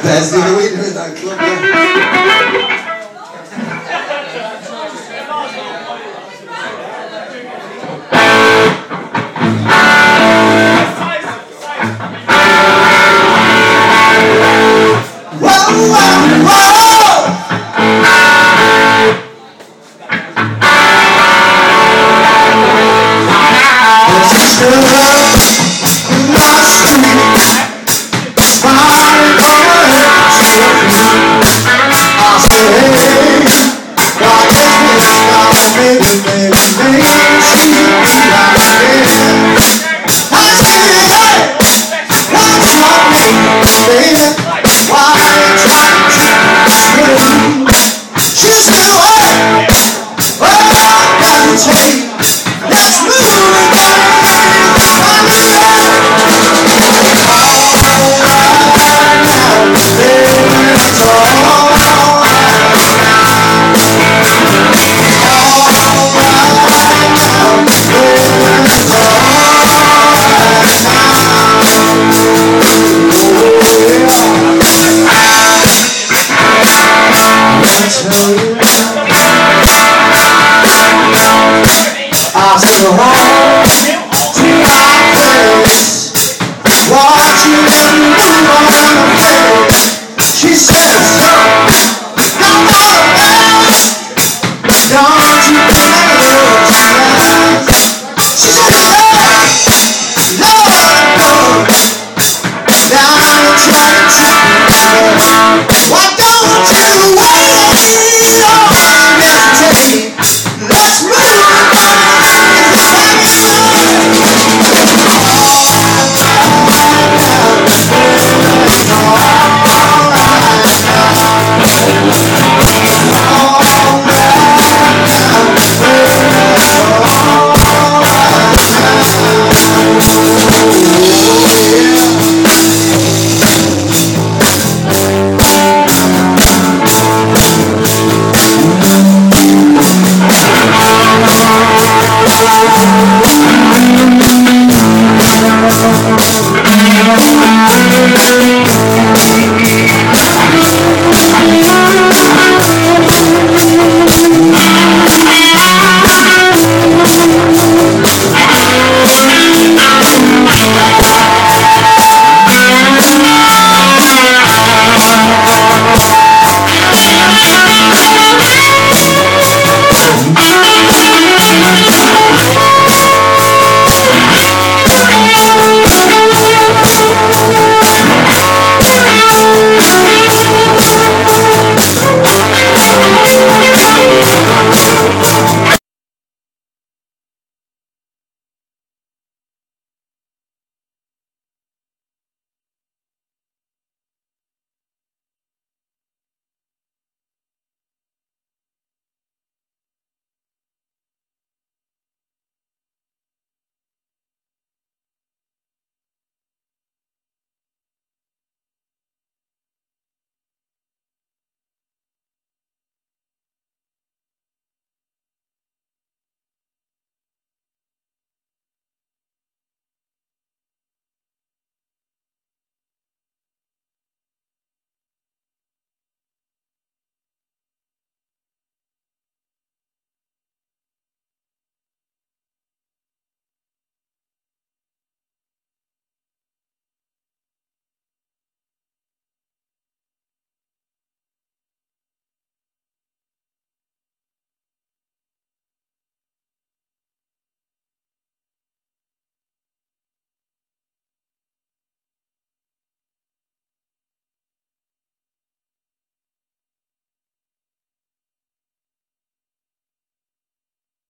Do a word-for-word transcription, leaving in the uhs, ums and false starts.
That's the way we do it at club. I still home to my place, watching you on the face. She says, no more else, don't you ever chance. She said, no, no, now I'm trying to, why don't you wait on yesterday? Let's move. Thank you.